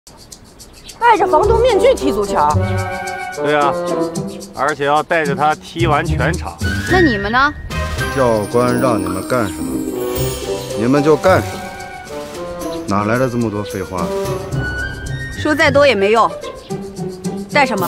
戴着防毒面具踢足球？ 对啊，而且要带着他踢完全场。 那你们呢？ 教官让你们干什么，你们就干什么，哪来的这么多废话？ 说再多也没用。带什么？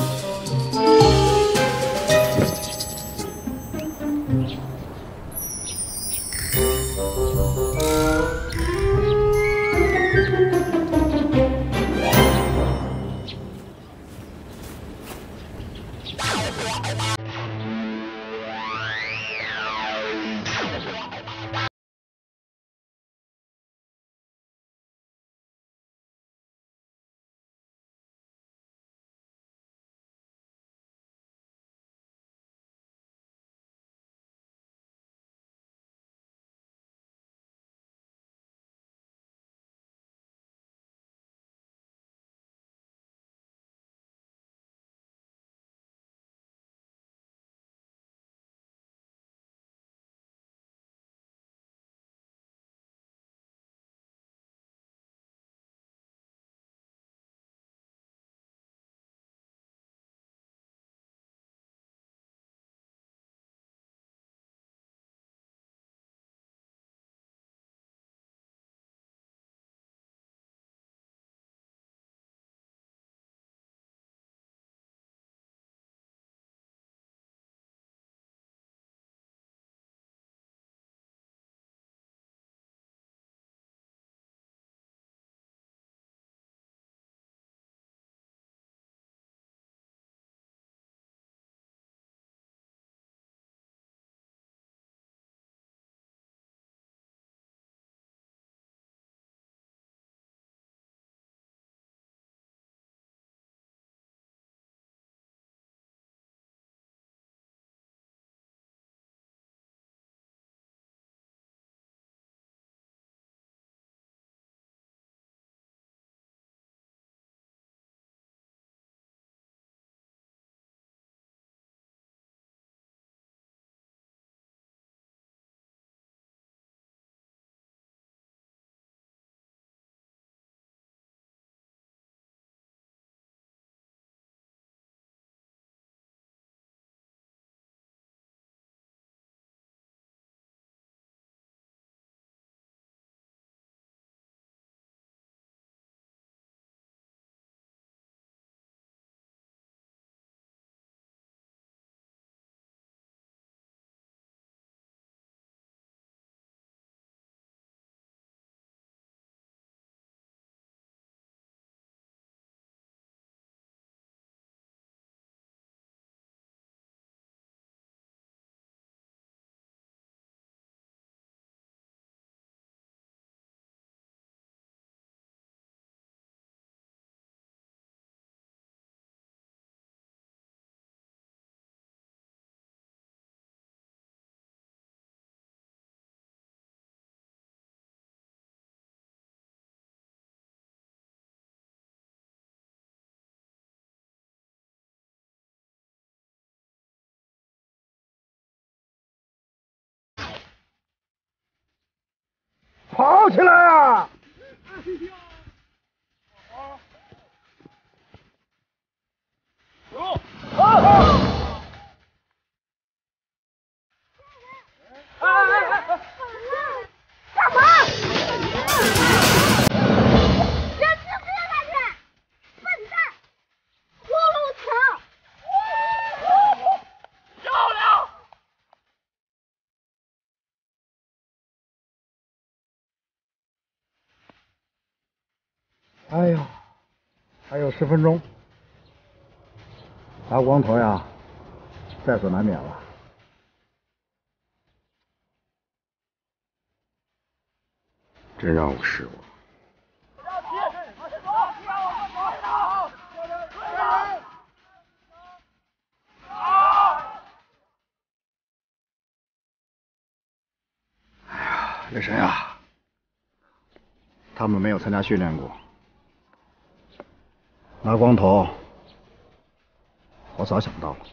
跑起来啊！ 干嘛？人质不要下去！笨蛋！葫芦球！漂亮！ 哎呀，还有10分钟，大光头呀，在所难免了。 真让我失望。哎呀，那谁啊？他们没有参加训练过。拿光头，我早想到了。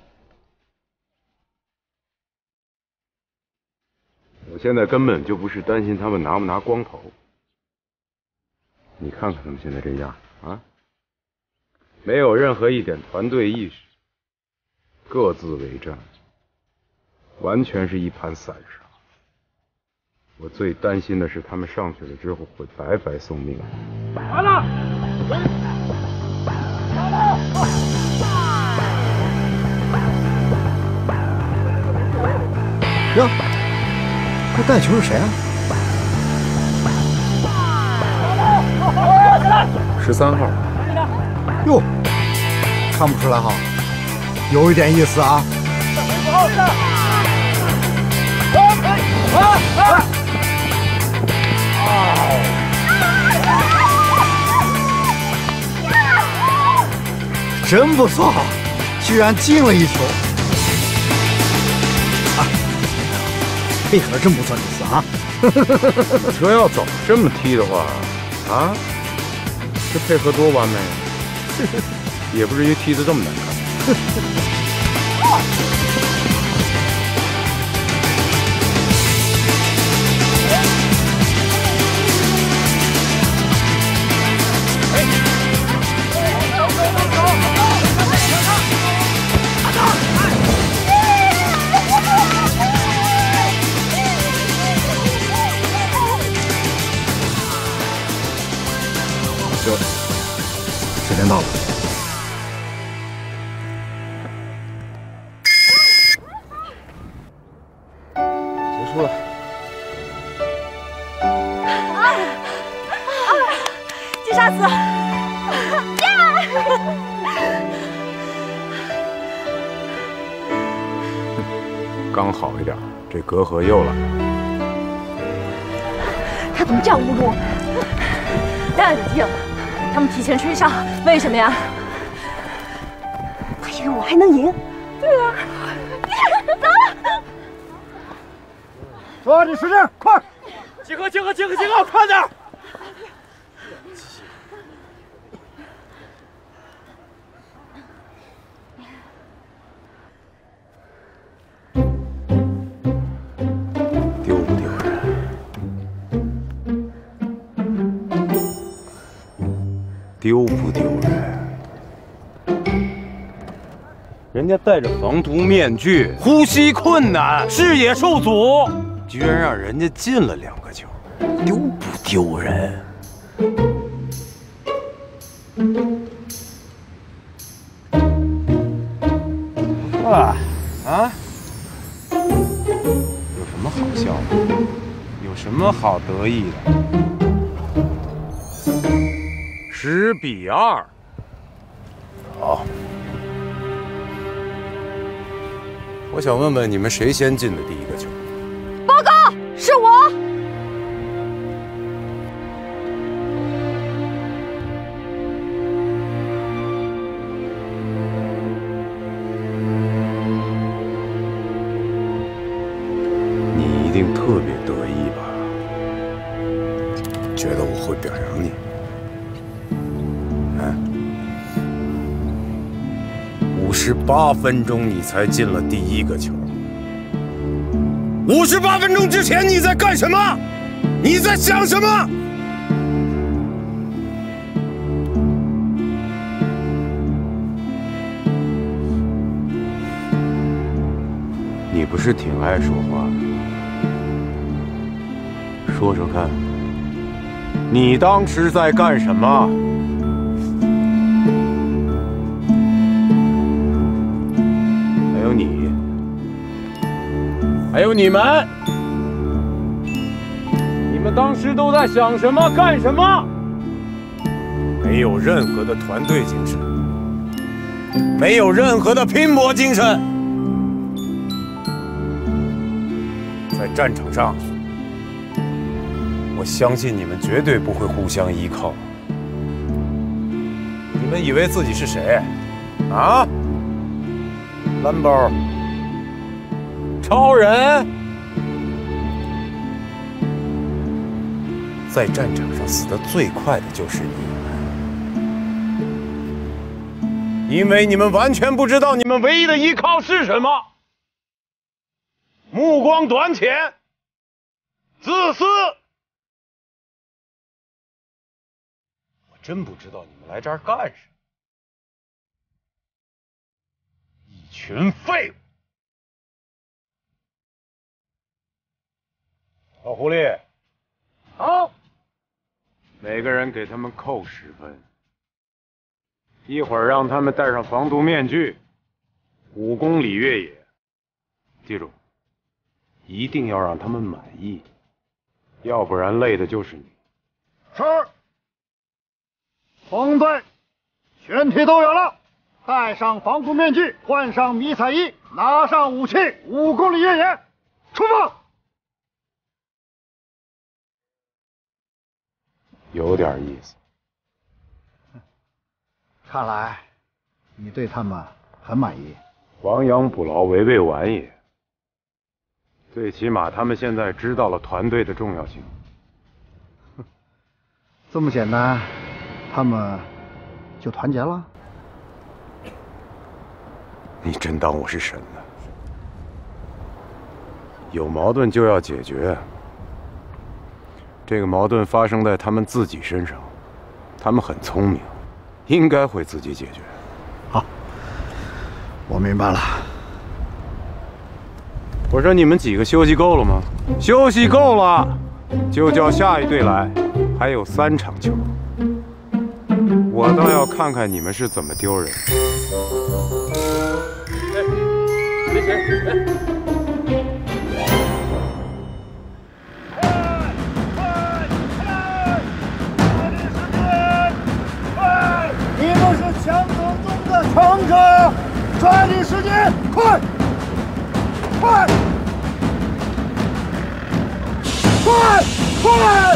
我现在根本就不是担心他们拿不拿光头，你看看他们现在这样啊， 没有任何一点团队意识，各自为战，完全是一盘散沙。我最担心的是他们上去了之后会白白送命。 完了！ 哟，这带球是谁啊 13号。 哟，看不出来哈，有一点意思啊。真不错，居然进了一球。啊，配合真不错，李斯啊。 你说要早这么踢的话，啊，这配合多完美啊！也不至于踢得这么难看。 时间到了。 结束了。 金沙子， 刚好一点，这隔阂又来了。 他怎么这样侮辱我们？淡定，他们提前吹哨，为什么呀？ 他以为我还能赢。 对啊，走。 抓紧时间，快！ 集合，快点！ 丢不丢人？丢不丢人？人家戴着防毒面具，呼吸困难，视野受阻，居然让人家进了2个球，丢不丢人？有什么好笑的？有什么好得意的？10比2。好，我想问问你们谁先进的第1个球？ 报告，是我。 你一定特别得意吧？觉得我会表扬你？啊？58分钟你才进了第1个球。58分钟之前你在干什么？你在想什么？你不是挺爱说话的？说说看，你当时在干什么？还有你，还有你们，你们当时都在想什么？干什么？没有任何的团队精神，没有任何的拼搏精神。在战场上，我相信你们绝对不会互相依靠。你们以为自己是谁？啊？蓝包？超人？在战场上死得最快的就是你们，因为你们完全不知道你们唯一的依靠是什么。目光短浅，自私。我真不知道你们来这儿干什么。 群废物！老狐狸，好，每个人给他们扣10分。一会儿让他们戴上防毒面具，5公里越野。记住，一定要让他们满意，要不然累的就是你。 是。红队，全体都有了，戴上防毒面具，换上迷彩衣，拿上武器，5公里越野，出发！ 有点意思。 看来你对他们很满意。 亡羊补牢，围魏晚也。最起码他们现在知道了团队的重要性。 这么简单，他们就团结了？ 你真当我是神呢？有矛盾就要解决。这个矛盾发生在他们自己身上，他们很聪明，应该会自己解决。 好，我明白了。 我说你们几个休息够了吗？休息够了，就叫下一队来，还有3场球。我倒要看看你们是怎么丢人。 没钱。 你们是强者中的强者，抓紧时间，快！快！快！快！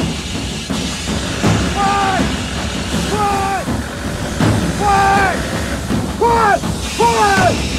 快！快！快！快！快！